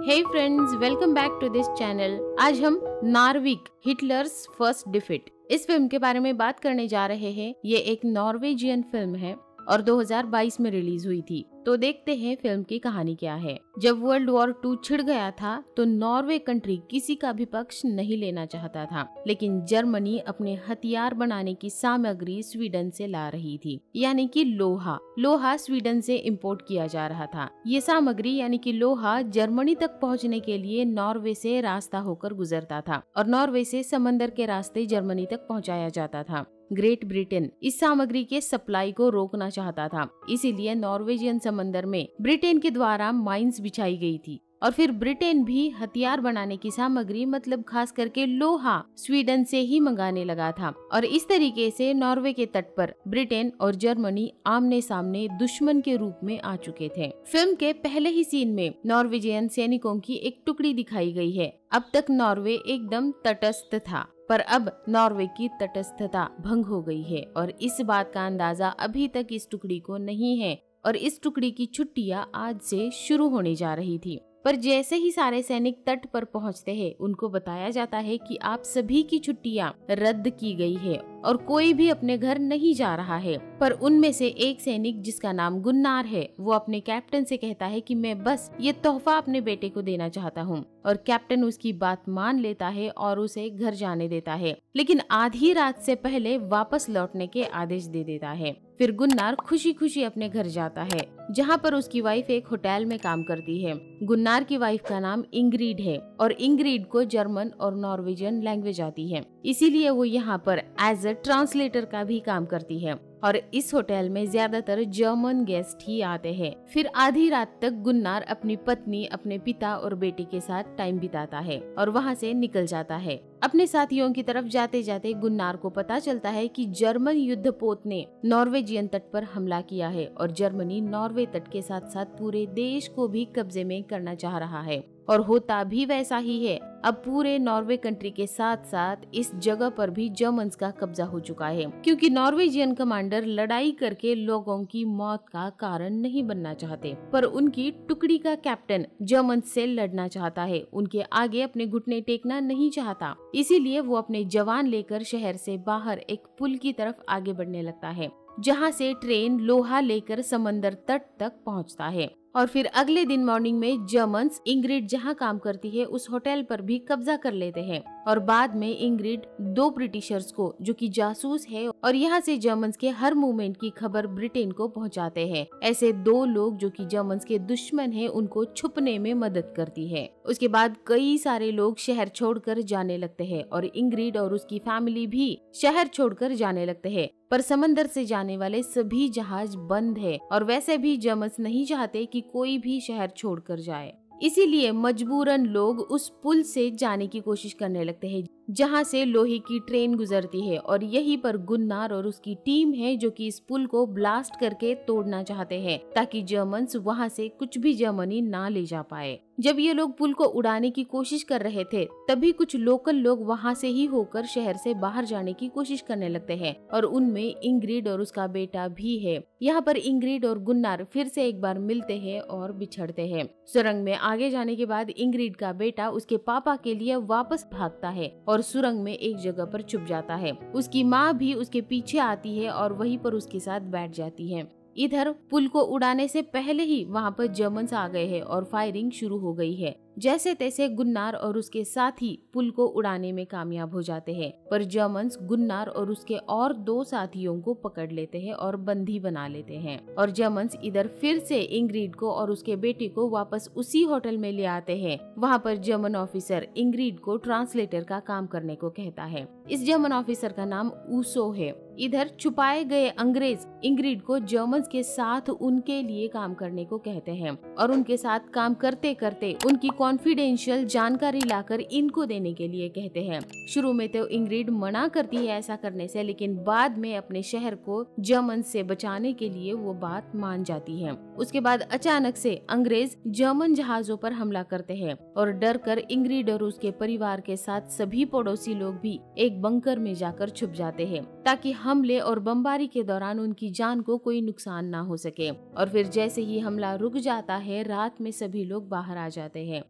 Hey friends, welcome back to this channel. आज हम Narvik Hitler's first defeat इस film के बारे में बात करने जा रहे हैं। ये एक नॉर्वेजियन फिल्म है और 2022 में रिलीज हुई थी। तो देखते हैं फिल्म की कहानी क्या है। जब वर्ल्ड वॉर 2 छिड़ गया था तो नॉर्वे कंट्री किसी का भी पक्ष नहीं लेना चाहता था, लेकिन जर्मनी अपने हथियार बनाने की सामग्री स्वीडन से ला रही थी, यानी कि लोहा स्वीडन से इंपोर्ट किया जा रहा था। ये सामग्री यानी कि लोहा जर्मनी तक पहुंचने के लिए नॉर्वे से रास्ता होकर गुजरता था और नॉर्वे से समंदर के रास्ते जर्मनी तक पहुंचाया जाता था। ग्रेट ब्रिटेन इस सामग्री के सप्लाई को रोकना चाहता था, इसीलिए नॉर्वेजियन समंदर में ब्रिटेन के द्वारा माइंस बिछाई गई थी और फिर ब्रिटेन भी हथियार बनाने की सामग्री मतलब खास करके लोहा स्वीडन से ही मंगाने लगा था। और इस तरीके से नॉर्वे के तट पर ब्रिटेन और जर्मनी आमने सामने दुश्मन के रूप में आ चुके थे। फिल्म के पहले ही सीन में नॉर्वेजियन सैनिकों की एक टुकड़ी दिखाई गई है। अब तक नॉर्वे एकदम तटस्थ था, पर अब नॉर्वे की तटस्थता भंग हो गई है और इस बात का अंदाजा अभी तक इस टुकड़ी को नहीं है और इस टुकड़ी की छुट्टियां आज से शुरू होने जा रही थी। पर जैसे ही सारे सैनिक तट पर पहुंचते हैं, उनको बताया जाता है कि आप सभी की छुट्टियां रद्द की गई है और कोई भी अपने घर नहीं जा रहा है। पर उनमें से एक सैनिक जिसका नाम गुन्नार है, वो अपने कैप्टन से कहता है कि मैं बस ये तोहफा अपने बेटे को देना चाहता हूँ और कैप्टन उसकी बात मान लेता है और उसे घर जाने देता है, लेकिन आधी रात से पहले वापस लौटने के आदेश दे देता है। फिर गुन्नार खुशी खुशी अपने घर जाता है, जहाँ पर उसकी वाइफ एक होटल में काम करती है। गुन्नार की वाइफ का नाम इंग्रिड है और इंग्रिड को जर्मन और नॉर्वेजियन लैंग्वेज आती है, इसीलिए वो यहाँ पर एज अ ट्रांसलेटर का भी काम करती है और इस होटल में ज्यादातर जर्मन गेस्ट ही आते हैं। फिर आधी रात तक गुन्नार अपनी पत्नी, अपने पिता और बेटे के साथ टाइम बिताता है और वहाँ से निकल जाता है। अपने साथियों की तरफ जाते जाते गुन्नार को पता चलता है कि जर्मन युद्धपोत ने नॉर्वेजियन तट पर हमला किया है और जर्मनी नॉर्वे तट के साथ साथ पूरे देश को भी कब्जे में करना चाह रहा है और होता भी वैसा ही है। अब पूरे नॉर्वे कंट्री के साथ साथ इस जगह पर भी जर्मन्स का कब्जा हो चुका है, क्योंकि नॉर्वेजियन कमांडर लड़ाई करके लोगों की मौत का कारण नहीं बनना चाहते, पर उनकी टुकड़ी का कैप्टन जर्मन से लड़ना चाहता है, उनके आगे अपने घुटने टेकना नहीं चाहता। इसीलिए वो अपने जवान लेकर शहर से बाहर एक पुल की तरफ आगे बढ़ने लगता है, जहाँ से ट्रेन लोहा लेकर समंदर तट तक पहुँचता है। और फिर अगले दिन मॉर्निंग में जर्मन्स इंग्रिड जहाँ काम करती है उस होटल पर भी कब्जा कर लेते हैं और बाद में इंग्रिड 2 ब्रिटिशर्स को, जो कि जासूस है और यहाँ से जर्मन्स के हर मूवमेंट की खबर ब्रिटेन को पहुँचाते हैं, ऐसे 2 लोग जो कि जर्मन्स के दुश्मन हैं, उनको छुपने में मदद करती है। उसके बाद कई सारे लोग शहर छोड़कर जाने लगते हैं और इंग्रिड और उसकी फैमिली भी शहर छोड़कर जाने लगते हैं, पर समंदर से जाने वाले सभी जहाज बंद है और वैसे भी जर्मन्स नहीं चाहते कि कोई भी शहर छोड़कर जाए, इसीलिए मजबूरन लोग उस पुल से जाने की कोशिश करने लगते हैं जहां से लोहे की ट्रेन गुजरती है और यहीं पर गुन्नार और उसकी टीम है जो कि इस पुल को ब्लास्ट करके तोड़ना चाहते हैं ताकि जर्मन्स वहां से कुछ भी जर्मनी ना ले जा पाए। जब ये लोग पुल को उड़ाने की कोशिश कर रहे थे तभी कुछ लोकल लोग वहां से ही होकर शहर से बाहर जाने की कोशिश करने लगते हैं और उनमें इंग्रिड और उसका बेटा भी है। यहाँ पर इंग्रिड और गुन्नार फिर से एक बार मिलते हैं और बिछड़ते हैं। सुरंग में आगे जाने के बाद इंग्रिड का बेटा उसके पापा के लिए वापस भागता है और सुरंग में एक जगह पर छुप जाता है। उसकी माँ भी उसके पीछे आती है और वहीं पर उसके साथ बैठ जाती है। इधर पुल को उड़ाने से पहले ही वहाँ पर जर्मन्स आ गए हैं और फायरिंग शुरू हो गई है। जैसे तैसे गुन्नार और उसके साथी पुल को उड़ाने में कामयाब हो जाते हैं, पर जर्मन्स गुन्नार और उसके और 2 साथियों को पकड़ लेते हैं और बंदी बना लेते हैं और जर्मन्स इधर फिर से इंग्रिड को और उसके बेटे को वापस उसी होटल में ले आते हैं। वहाँ पर जर्मन ऑफिसर इंग्रिड को ट्रांसलेटर का काम करने को कहता है। इस जर्मन ऑफिसर का नाम ऊसो है। इधर छुपाए गए अंग्रेज इंग्रिड को जर्मन्स के साथ उनके लिए काम करने को कहते हैं और उनके साथ काम करते करते उनकी कॉन्फिडेंशियल जानकारी लाकर इनको देने के लिए कहते हैं। शुरू में तो इंग्रिड मना करती है ऐसा करने से, लेकिन बाद में अपने शहर को जर्मन से बचाने के लिए वो बात मान जाती है। उसके बाद अचानक से अंग्रेज जर्मन जहाजों पर हमला करते हैं और डर कर इंग्रिड और उसके परिवार के साथ सभी पड़ोसी लोग भी एक बंकर में जाकर छुप जाते हैं ताकि हमले और बमबारी के दौरान उनकी जान को कोई नुकसान ना हो सके। और फिर जैसे ही हमला रुक जाता है, रात में सभी लोग बाहर आ जाते हैं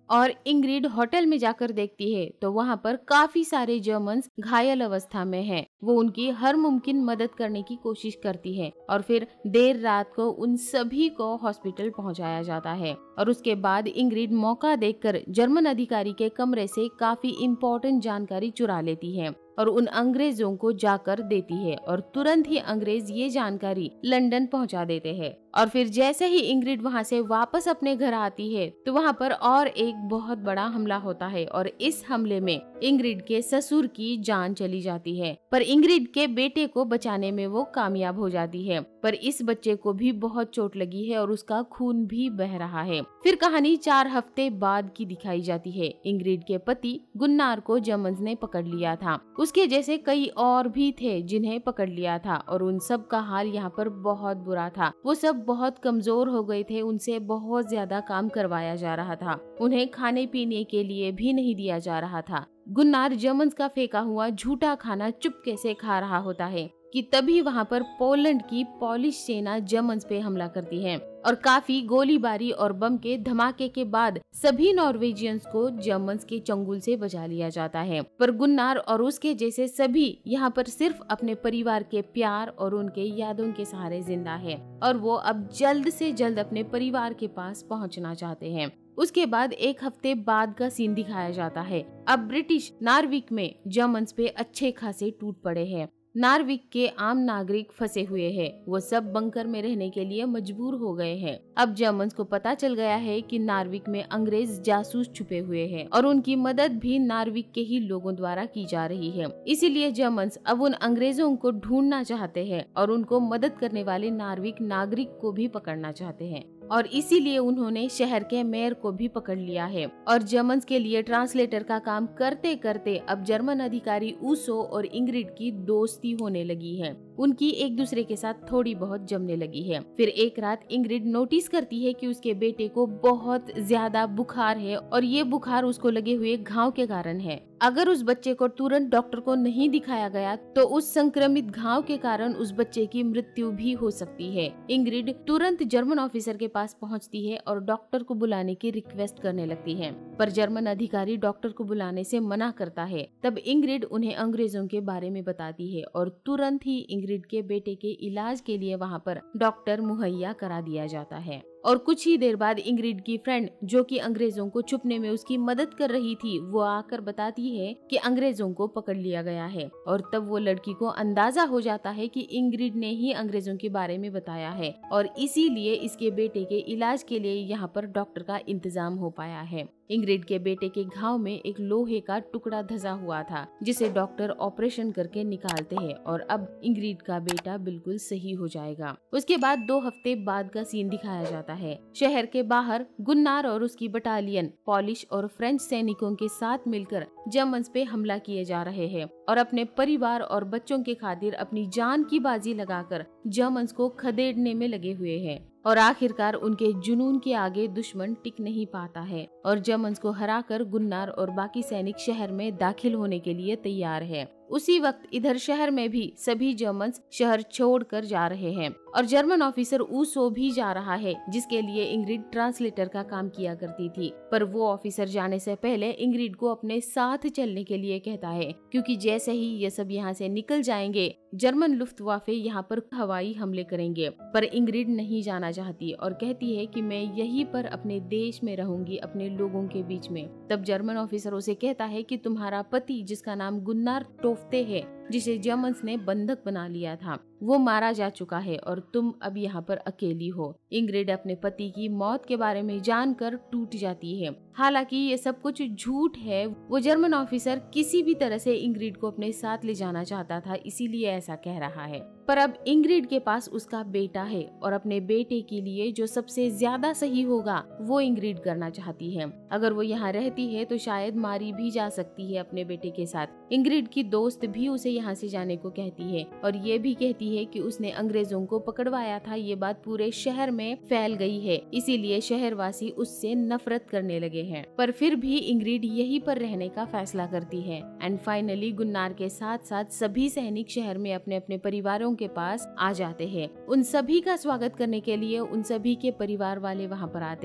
और इंग्रिड होटल में जाकर देखती है तो वहाँ पर काफी सारे जर्मन्स घायल अवस्था में हैं। वो उनकी हर मुमकिन मदद करने की कोशिश करती है और फिर देर रात को उन सभी को हॉस्पिटल पहुंचाया जाता है। और उसके बाद इंग्रिड मौका देखकर जर्मन अधिकारी के कमरे से काफी इम्पोर्टेंट जानकारी चुरा लेती है और उन अंग्रेजों को जाकर देती है और तुरंत ही अंग्रेज ये जानकारी लंदन पहुंचा देते हैं। और फिर जैसे ही इंग्रिड वहां से वापस अपने घर आती है तो वहां पर और एक बहुत बड़ा हमला होता है और इस हमले में इंग्रिड के ससुर की जान चली जाती है, पर इंग्रिड के बेटे को बचाने में वो कामयाब हो जाती है। पर इस बच्चे को भी बहुत चोट लगी है और उसका खून भी बह रहा है। फिर कहानी 4 हफ्ते बाद की दिखाई जाती है। इंग्रिड के पति गुन्नार को जर्मन्स ने पकड़ लिया था। उसके जैसे कई और भी थे जिन्हें पकड़ लिया था और उन सब का हाल यहाँ पर बहुत बुरा था। वो सब बहुत कमजोर हो गए थे, उनसे बहुत ज्यादा काम करवाया जा रहा था, उन्हें खाने पीने के लिए भी नहीं दिया जा रहा था। गुन्नार जर्मन्स का फेंका हुआ झूठा खाना चुपके से खा रहा होता है कि तभी वहाँ पर पोलैंड की पॉलिश सेना जर्मन्स पे हमला करती है और काफी गोलीबारी और बम के धमाके के बाद सभी नॉर्वेजियंस को जर्मन्स के चंगुल से बचा लिया जाता है। पर गुन्नार और उसके जैसे सभी यहाँ पर सिर्फ अपने परिवार के प्यार और उनके यादों के सहारे जिंदा है और वो अब जल्द से जल्द अपने परिवार के पास पहुँचना चाहते हैं। उसके बाद 1 हफ्ते बाद का सीन दिखाया जाता है। अब ब्रिटिश नार्विक में जर्मन्स पे अच्छे खासे टूट पड़े हैं। नार्विक के आम नागरिक फंसे हुए हैं, वो सब बंकर में रहने के लिए मजबूर हो गए हैं। अब जर्मन्स को पता चल गया है कि नार्विक में अंग्रेज जासूस छुपे हुए हैं और उनकी मदद भी नार्विक के ही लोगों द्वारा की जा रही है। इसीलिए जर्मन्स अब उन अंग्रेजों को ढूंढना चाहते हैं और उनको मदद करने वाले नार्विक नागरिक को भी पकड़ना चाहते हैं और इसीलिए उन्होंने शहर के मेयर को भी पकड़ लिया है। और जर्मन्स के लिए ट्रांसलेटर का काम करते करते अब जर्मन अधिकारी ऊसो और इंग्रिड की दोस्ती होने लगी है। उनकी एक दूसरे के साथ थोड़ी बहुत जमने लगी है। फिर एक रात इंग्रिड नोटिस करती है कि उसके बेटे को बहुत ज्यादा बुखार है और ये बुखार उसको लगे हुए घाव के कारण है। अगर उस बच्चे को तुरंत डॉक्टर को नहीं दिखाया गया तो उस संक्रमित घाव के कारण उस बच्चे की मृत्यु भी हो सकती है। इंग्रिड तुरंत जर्मन ऑफिसर के पास पहुंचती है और डॉक्टर को बुलाने की रिक्वेस्ट करने लगती है, पर जर्मन अधिकारी डॉक्टर को बुलाने से मना करता है। तब इंग्रिड उन्हें अंग्रेजों के बारे में बताती है और तुरंत ही इंग्रिड के बेटे के इलाज के लिए वहां पर डॉक्टर मुहैया करा दिया जाता है। और कुछ ही देर बाद इंग्रिड की फ्रेंड जो कि अंग्रेजों को छुपने में उसकी मदद कर रही थी, वो आकर बताती है कि अंग्रेजों को पकड़ लिया गया है। और तब वो लड़की को अंदाजा हो जाता है कि इंग्रिड ने ही अंग्रेजों के बारे में बताया है और इसीलिए इसके बेटे के इलाज के लिए यहाँ पर डॉक्टर का इंतजाम हो पाया है। इंग्रिड के बेटे के घाव में एक लोहे का टुकड़ा धंसा हुआ था जिसे डॉक्टर ऑपरेशन करके निकालते हैं और अब इंग्रिड का बेटा बिल्कुल सही हो जाएगा। उसके बाद 2 हफ्ते बाद का सीन दिखाया जाता है। शहर के बाहर गुन्नार और उसकी बटालियन पॉलिश और फ्रेंच सैनिकों के साथ मिलकर जर्मन्स पे हमला किए जा रहे हैं और अपने परिवार और बच्चों के खातिर अपनी जान की बाजी लगाकर जर्मन्स को खदेड़ने में लगे हुए हैं। और आखिरकार उनके जुनून के आगे दुश्मन टिक नहीं पाता है और जर्मन्स को हराकर गुन्नार और बाकी सैनिक शहर में दाखिल होने के लिए तैयार है। उसी वक्त इधर शहर में भी सभी जर्मन्स शहर छोड़कर जा रहे हैं और जर्मन ऑफिसर ऊसो भी जा रहा है जिसके लिए इंग्रिड ट्रांसलेटर का काम किया करती थी। पर वो ऑफिसर जाने से पहले इंग्रिड को अपने साथ चलने के लिए कहता है क्योंकि जैसे ही ये सब यहाँ से निकल जाएंगे जर्मन लुफ्तवाफे यहाँ पर हवाई हमले करेंगे। पर इंग्रिड नहीं जाना चाहती और कहती है कि मैं यहीं पर अपने देश में रहूंगी, अपने लोगों के बीच में। तब जर्मन ऑफिसर उसे कहता है कि तुम्हारा पति जिसका नाम गुन्नार टोफ्ते है, जिसे जर्मन्स ने बंधक बना लिया था, वो मारा जा चुका है और तुम अब यहाँ पर अकेली हो। इंग्रिड अपने पति की मौत के बारे में जानकर टूट जाती है। हालांकि ये सब कुछ झूठ है। वो जर्मन ऑफिसर किसी भी तरह से इंग्रिड को अपने साथ ले जाना चाहता था, इसीलिए ऐसा कह रहा है। पर अब इंग्रिड के पास उसका बेटा है और अपने बेटे के लिए जो सबसे ज्यादा सही होगा वो इंग्रिड करना चाहती है। अगर वो यहाँ रहती है तो शायद मारी भी जा सकती है अपने बेटे के साथ। इंग्रिड की दोस्त भी उसे यहाँ से जाने को कहती है और ये भी कहती है कि उसने अंग्रेजों को पकड़वाया था। ये बात पूरे शहर में फैल गई है, इसीलिए शहरवासी उससे नफरत करने लगे हैं। पर फिर भी इंग्रिड यहीं पर रहने का फैसला करती है। एंड फाइनली गुन्नार के साथ साथ सभी सैनिक शहर में अपने अपने परिवारों के पास आ जाते हैं। उन सभी का स्वागत करने के लिए उन सभी के परिवार वाले वहाँ पर आते हैं।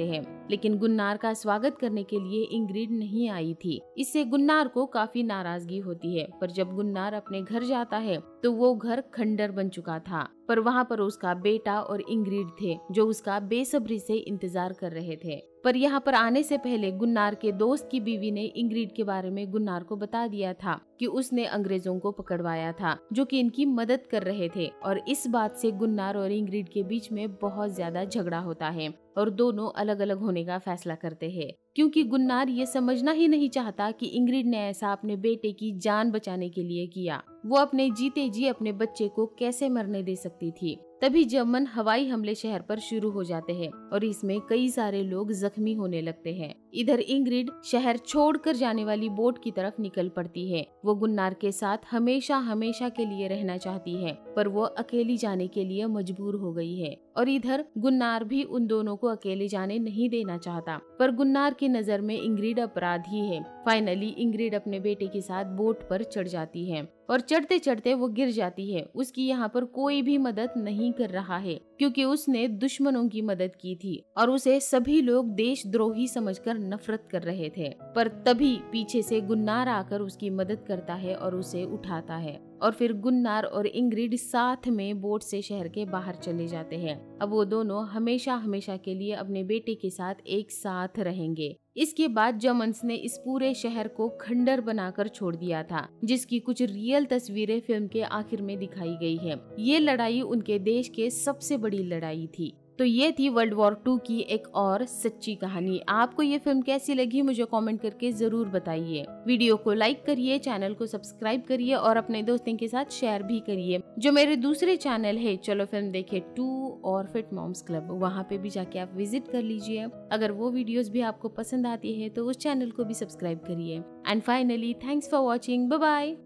लेकिन गुन्नार का स्वागत करने के लिए इंग्रिड नहीं आई थी। इससे गुन्नार को काफी नाराजगी होती है, पर जब गुन्नार अपने घर जाता है तो वो घर खंडर बन चुका था, पर वहाँ पर उसका बेटा और इंग्रिड थे जो उसका बेसब्री से इंतजार कर रहे थे। पर यहाँ पर आने से पहले गुन्नार के दोस्त की बीवी ने इंग्रिड के बारे में गुन्नार को बता दिया था कि उसने अंग्रेजों को पकड़वाया था जो कि इनकी मदद कर रहे थे, और इस बात से गुन्नार और इंग्रिड के बीच में बहुत ज्यादा झगड़ा होता है और दोनों अलग अलग होने का फैसला करते हैं, क्योंकि गुन्नार ये समझना ही नहीं चाहता कि इंग्रिड ने ऐसा अपने बेटे की जान बचाने के लिए किया। वो अपने जीते जी अपने बच्चे को कैसे मरने दे सकती थी। तभी जर्मन हवाई हमले शहर पर शुरू हो जाते हैं और इसमें कई सारे लोग जख्मी होने लगते हैं। इधर इंग्रिड शहर छोड़कर जाने वाली बोट की तरफ निकल पड़ती है। वो गुन्नार के साथ हमेशा हमेशा के लिए रहना चाहती है, पर वो अकेली जाने के लिए मजबूर हो गई है। और इधर गुन्नार भी उन दोनों को अकेले जाने नहीं देना चाहता, पर गुन्नार की नजर में इंग्रिड अपराधी है। फाइनली इंग्रिड अपने बेटे के साथ बोट पर चढ़ जाती है और चढ़ते चढ़ते वो गिर जाती है। उसकी यहाँ पर कोई भी मदद नहीं कर रहा है, क्योंकि उसने दुश्मनों की मदद की थी और उसे सभी लोग देशद्रोही समझकर नफरत कर रहे थे। पर तभी पीछे से गुन्नार आकर उसकी मदद करता है और उसे उठाता है, और फिर गुन्नार और इंग्रिड साथ में बोट से शहर के बाहर चले जाते हैं। अब वो दोनों हमेशा हमेशा के लिए अपने बेटे के साथ एक साथ रहेंगे। इसके बाद जर्मन्स ने इस पूरे शहर को खंडर बनाकर छोड़ दिया था, जिसकी कुछ रियल तस्वीरें फिल्म के आखिर में दिखाई गई है। ये लड़ाई उनके देश के सबसे बड़ी लड़ाई थी। तो ये थी वर्ल्ड वॉर 2 की एक और सच्ची कहानी। आपको ये फिल्म कैसी लगी मुझे कमेंट करके जरूर बताइए। वीडियो को लाइक करिए, चैनल को सब्सक्राइब करिए और अपने दोस्तों के साथ शेयर भी करिए। जो मेरे दूसरे चैनल है चलो फिल्म देखे 2 और फिट मॉम्स क्लब, वहाँ पे भी जाके आप विजिट कर लीजिए। अगर वो वीडियोस भी आपको पसंद आती है तो उस चैनल को भी सब्सक्राइब करिए। And finally thanks for watching, bye bye.